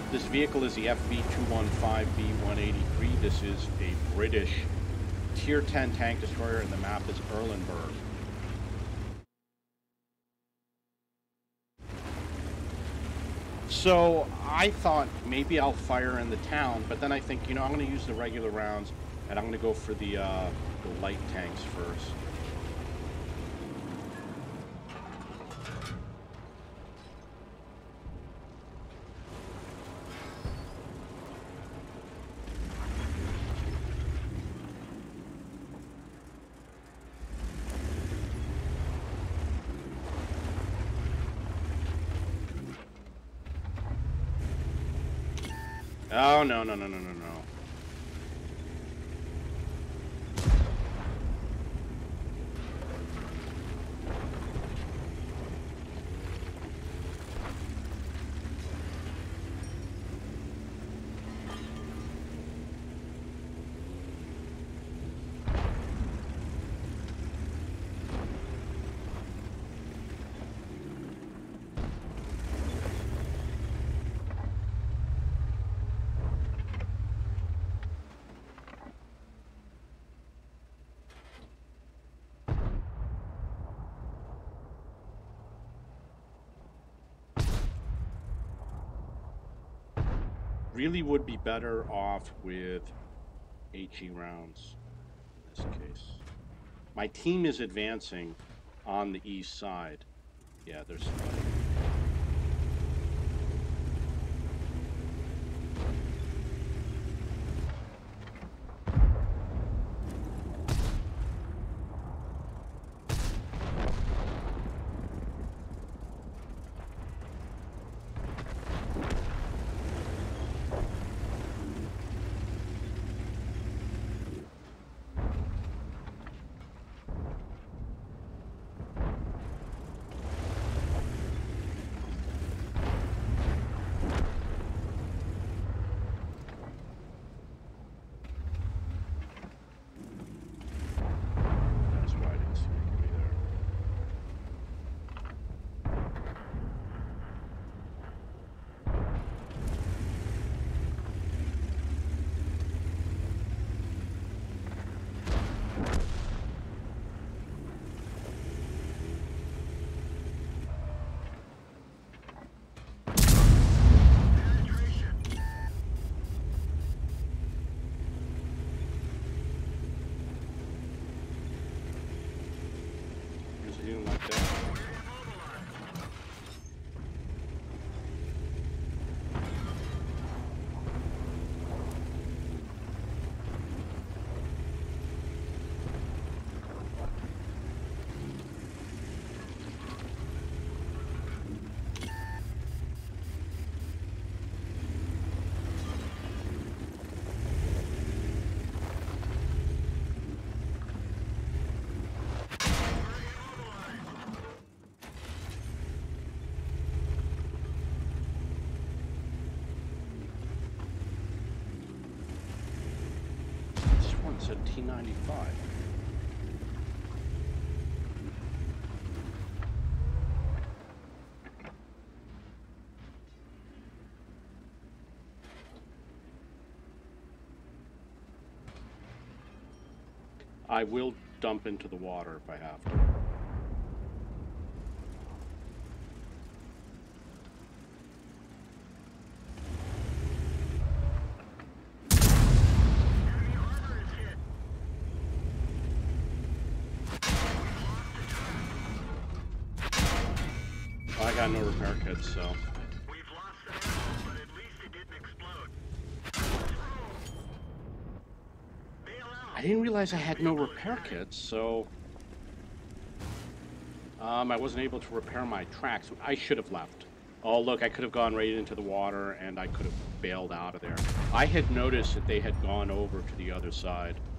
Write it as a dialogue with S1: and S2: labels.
S1: This vehicle is the FV215B183. This is a British Tier 10 tank destroyer, and the map is Erlenberg. So I thought maybe I'll fire in the town, but then I think, you know, I'm going to use the regular rounds, and I'm going to go for the light tanks first. Oh, no, no, no, no, no, no. Really would be better off with HE rounds in this case. My team is advancing on the east side. Yeah, there's somebody. Said T95. I will dump into the water if I have to. I got no repair kits, so.
S2: We've lost some ammo, but at least it didn't explode.
S1: I didn't realize I had no repair kits, so I wasn't able to repair my tracks. I should have left. Oh, look, I could have gone right into the water, and I could have bailed out of there. I had noticed that they had gone over to the other side.